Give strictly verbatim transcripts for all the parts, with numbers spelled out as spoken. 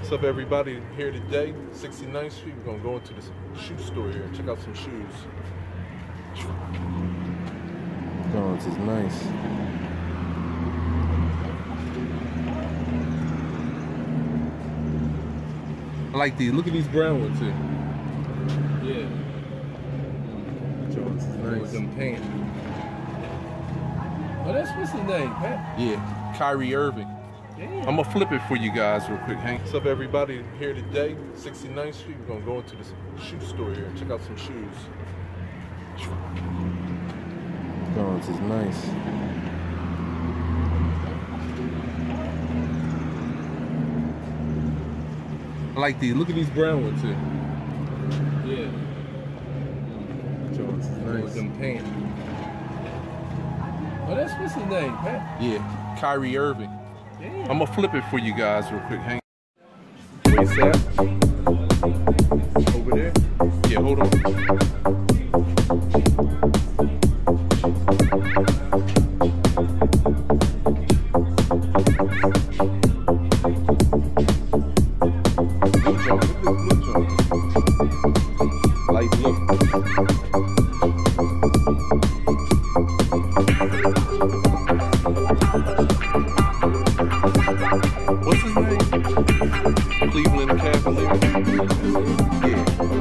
What's up, everybody? Here today, sixty-ninth Street. We're gonna go into this shoe store here and check out some shoes. Oh, this is nice. I like these. Look at these brown ones here. Yeah. Jones is nice. With them pants. Oh, that's what's his name, Pat? Yeah, Kyrie Irving. Damn. I'm gonna flip it for you guys real quick. Hank. What's up, everybody? Here today, sixty-ninth Street. We're gonna go into this shoe store here and check out some shoes. Oh, this is nice. I like these. Look at these brown ones here. Yeah. Jones is nice. With them pants. Oh, that's what's his name, Pat? Yeah, Kyrie Irving. Damn. I'm gonna flip it for you guys real quick. Hang. Where's that? Over there? Yeah, hold on. Blue Jones, look at this Blue Jones. Light blue. What's his name? Cleveland Cavaliers. Yeah.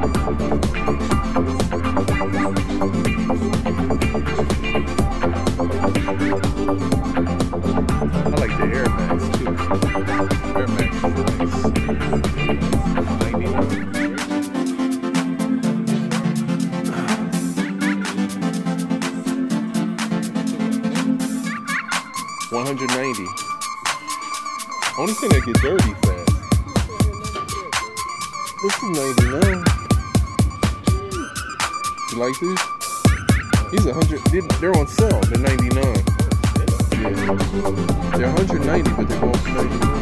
I like the Air Max too. Air Max is nice. ninety-nine. one hundred ninety. Only thing that get dirty fast. This is ninety-nine. You like these? These are one hundred. They're on sale. They're ninety-nine. Yeah. They're one hundred ninety, but they're going for ninety-nine.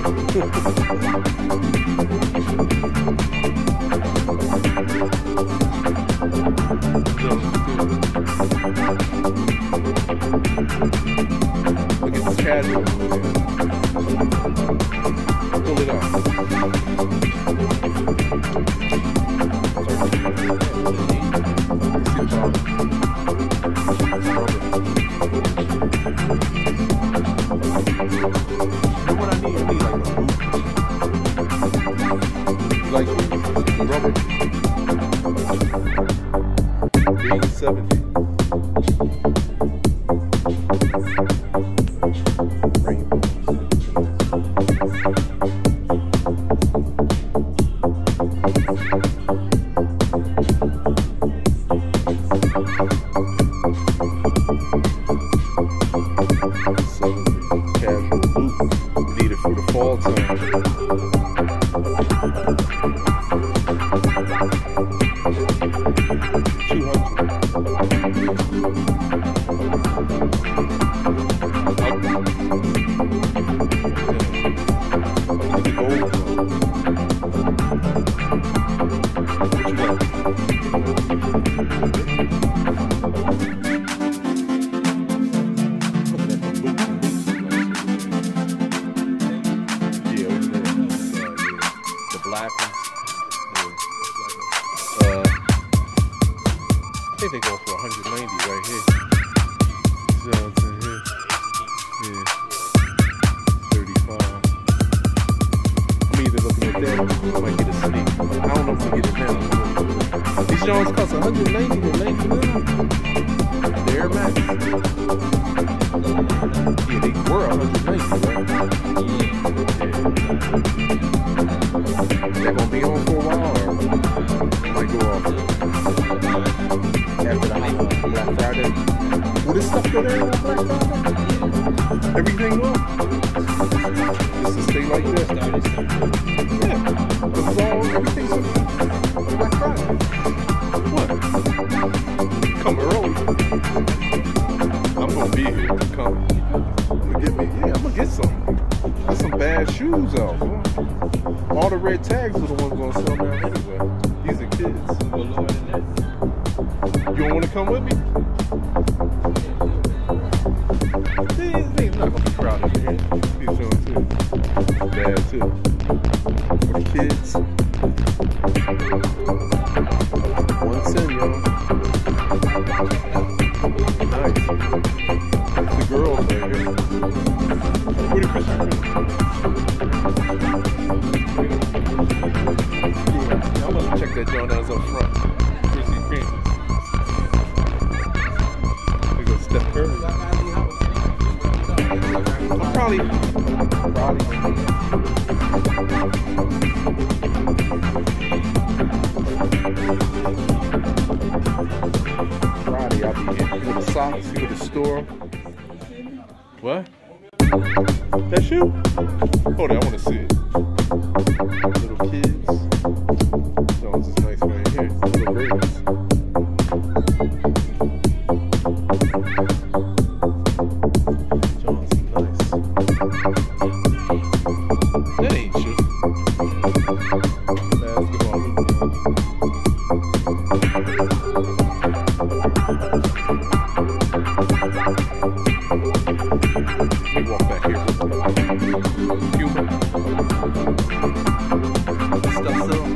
Look at this casual. Pull it off. You know what I need? I need like a boot. Like rubber. three seventy. Casual boot. Need it for the fall time. two hundred. Look at the gold. What you like? Black ones. Yeah. Uh, I think they go for one hundred ninety right here. So it's in here. Yeah. thirty-five. I'm either looking at that or I might get a sneak. I don't know if we'll get it now. These Jones cost one hundred ninety to ninety-nine. The Air Max. Yeah, they were one hundred ninety, right? They're gonna be on for a while, or might go off after the hype on Black Friday. Will this stuff go there on Black Friday? Everything will? Just to stay like that? Yeah, because it's all, everything's on Black Friday. What? Come early. I'm gonna be here. Come. I'm gonna get me, yeah, I'm gonna get some. There's some bad shoes out. All the red tags are the ones gonna sell now anyway. These are kids. You don't want to come with me? These things not gonna be crowded here. These showing too. Bad too. for the kids. One cent, y'all. Nice. It's the girls right here. Where the Krispy Kreme? Yeah, I'm gonna check that joint out up front. Krispy Kreme. There goes Steph Curry. I'm probably, probably. Friday, I'll be in. You go to Socks, you go to the store. What? That's you? Hold on, I want to see it. Little kids. Oh, this is nice right here. Little babies. Johnson, nice. That ain't you. Basketball. Let me walk back here. Human. Stuff so.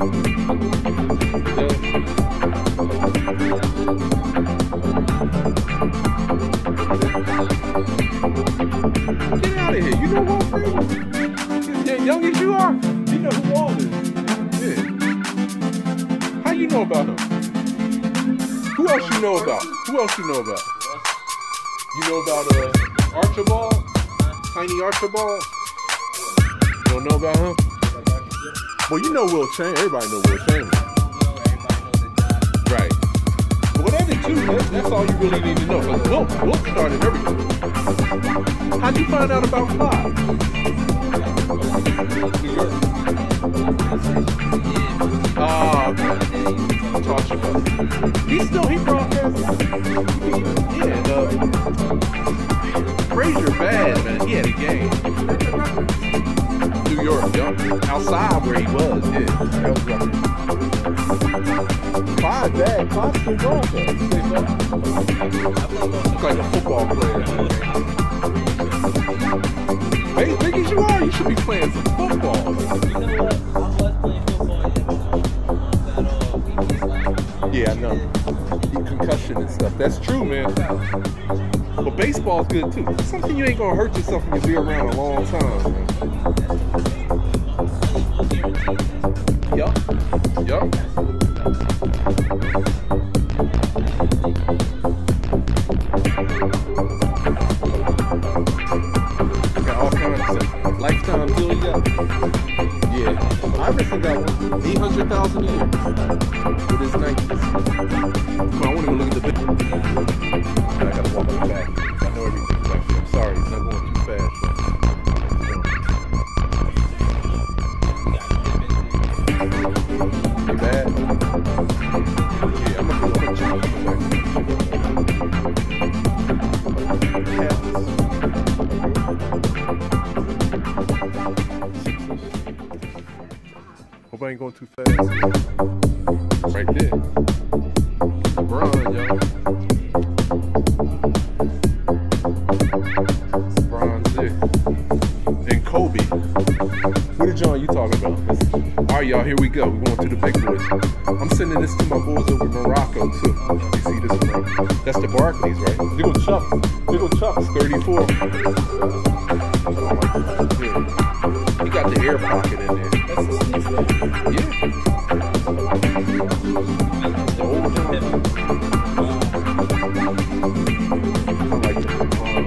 Get out of here. You know Walt Frazier? As young as you are, you know who Walt is. Yeah. How you know about him? Who else you know about? Who else you know about? You know about uh, Archibald? Tiny Archibald? You don't know about him? Well, you know Will Chamberlain. Everybody know Will Chamberlain. Right. But whatever you do, that, that's all you really need to know. Because Wilt, Wilt started everything. How'd you find out about Clyde? New York. Oh, okay. I'll talk to you about it. He's still, he broadcasts. Yeah, and, uh, Frazier bad, man. He had a game. New York, yup. Outside where he was, yeah. That was rough. Clyde bad. Clyde still broadcasts. Looks like a football player. Hey, big as you are, you should be playing some football. You know what? I was playing football yesterday. Yeah, I know. Concussion and stuff. That's true, man. But baseball's good too. It's something you ain't gonna hurt yourself and you'll be around a long time, man. Yup. Yup. Got all kinds of stuff. Lifetime deal you got. Yeah. Iverson got one. eight hundred thousand a year. With his Nikes. Come on, I wanna go look at the video. I gotta walk on back. I know everything back here. I'm sorry, it's not going too fast. You bad? Yeah, I'm gonna I'm gonna check it back. Hope I ain't going too fast. Right there. LeBron, y'all. LeBron's there. And Kobe. What John you talking about? Alright, y'all, here we go. We're going to the big boys. I'm sending this to my boys over in Morocco, too. You see this one, right? That's the Barclays, right? They go Chuck. They go Chuck's thirty-four. Yeah. He got the air pocket in there. That's the sneaker. Yeah. The old John. I like the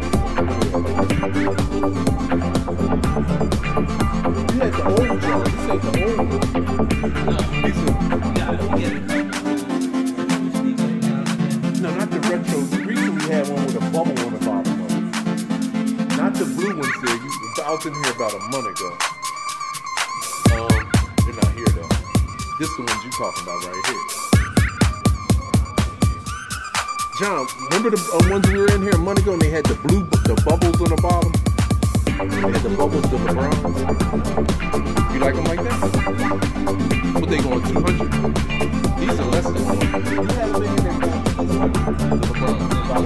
You had the old John. You said the old one. These are, no, not the retro. Recently had one with a bubble on the bottom of it. Not the blue ones there. You, I was in here about a month ago. Um, they're not here though. This is the ones you talking about right here. John, remember the uh, ones we were in here a month ago and they had the blue, the bubbles on the bottom? They had the bubbles to the bronze. You like them like that? What they going, two hundred? These are less than one hundred. You have them in there going two hundred to the bronze. About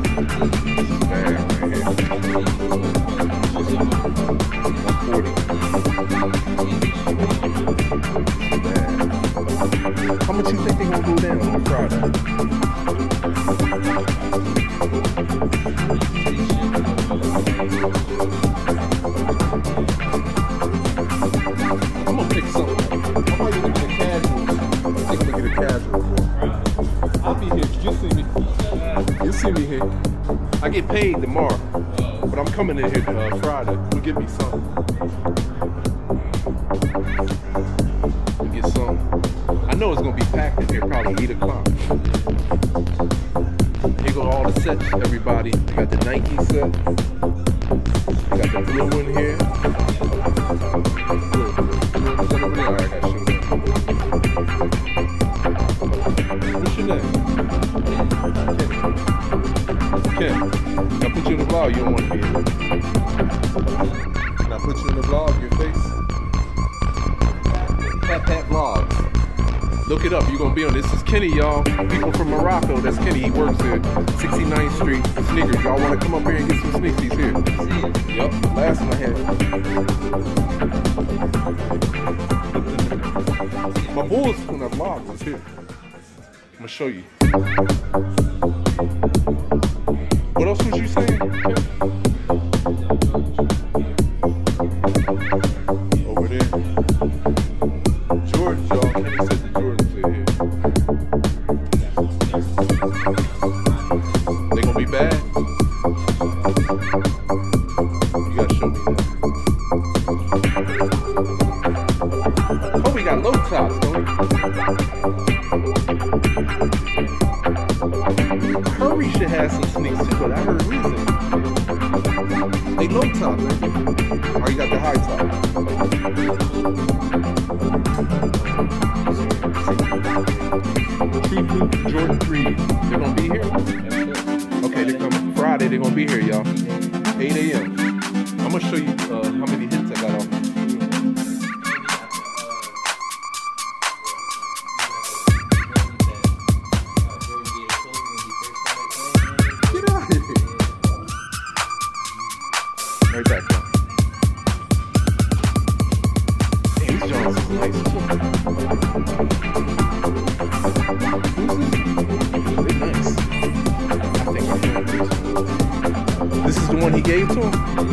one hundred. Bad right here. one forty. Friday. I'm gonna pick something. I'm probably gonna get a casual. I think I'm gonna get a casual one. I'll be here. You'll see me. You'll see me here. I get paid tomorrow, but I'm coming in here uh, Friday. We'll get me something. We'll get some. I know it's gonna be packed in here, probably eight o'clock. Here go all the sets, everybody. I got the Nike set. I got the blue one here. Look, blue set over there. All right, I got you. What's your name? Ken. Ken. Can I put you in the vlog? You don't want to be in it. Can I put you in the vlog? Your face? Pat Pat Vlogs. Look it up. You're gonna be on this. This is Kenny, y'all. People from Morocco. That's Kenny. He works here. sixty-ninth Street Sneakers. Y'all want to come up here and get some sneaks? He's here. Yep. Last one I had. My boys from the vlog was here. I'm gonna show you. What else was you saying? Over there. Jordan, y'all. Kenny said the Jordans are here. They gonna be bad? You gotta show me that. Oh, we got low tops, don't we? Curry should have some sneaks too, but I heard reason. They low top, man. Or you got the high top. True Blue Jordan three. They're gonna be here? Okay, they come Friday, they're gonna be here, y'all. eight A M I'm gonna show you uh, how many hits I got off. Get out of here. Right back, y'all. Hey, these Johns is nice too. They're nice. I think I'm doing this. This is the one he gave to him?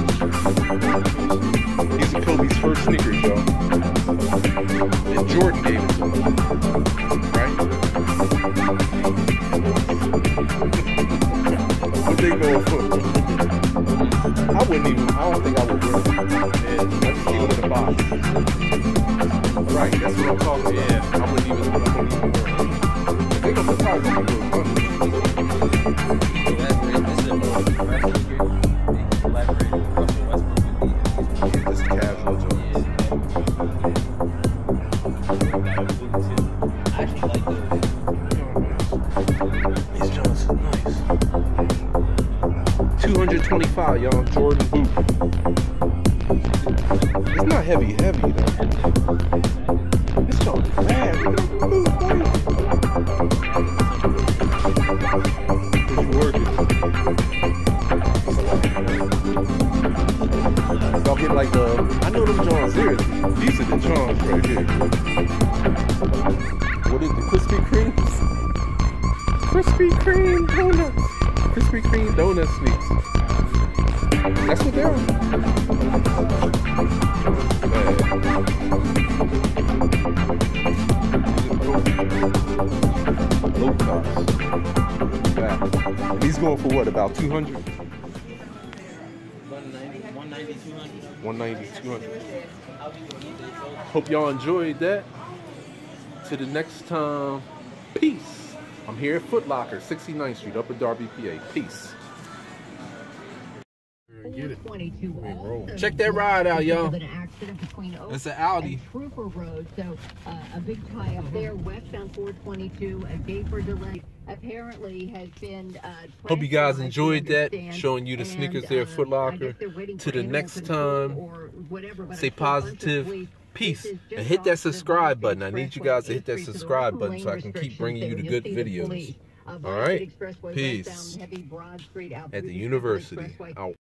These are Kobe's first sneakers, y'all. And Jordan gave it to him. Right? What they going for? I wouldn't even, I don't think I would wear them. Yeah, let's keep it in the box. Right, that's what I'm talking about. Yeah, I wouldn't even, I wouldn't even wear them. They gonna probably gonna be real funny. Elaborate. This is a more professional here. Elaborate. Russell Westbrook with the. Yeah, this casual joint. I actually like those. These joints are nice. two hundred twenty-five, y'all. Jordan boot. It's not heavy, heavy though. This joint is bad. Look at the boot, boy. It's working. Y'all get like the, I know them Johns here. These are the Johns right here. What is the Krispy Kremes? Krispy Kreme donuts. Krispy Kreme donut sneaks. That's what they're on. Low tops. Back. And he's going for what, about two hundred? one ninety, one ninety, two hundred. one ninety, two hundred. Hope y'all enjoyed that. To the next time, peace. I'm here at Foot Locker, sixty-ninth Street, Upper Darby, P A. Peace. Get it. Check that ride out, y'all. It's an Audi. Trooper Road, so uh, a big tie up there. Westbound four twenty-two, a vapor delay apparently has been. Uh, Hope you guys enjoyed that. Showing you the sneakers there at Foot Locker. To the next time, stay positive. Peace. And hit that subscribe button. I need you guys to hit that subscribe button so I can keep bringing you the good videos. All right. Peace. At the university. Out.